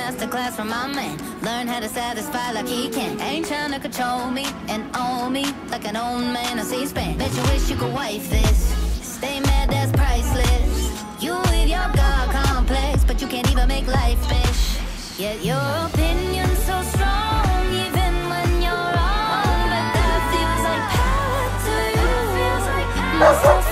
masterclass from my man. Learn how to satisfy like he can. Ain't trying to control me and own me like an old man on C-SPAN. Bet you wish you could wife this. Stay mad, that's priceless. You with your God complex, but you can't even make life fish. Yet your opinion's so strong, even when you're wrong. But that feels like power to you.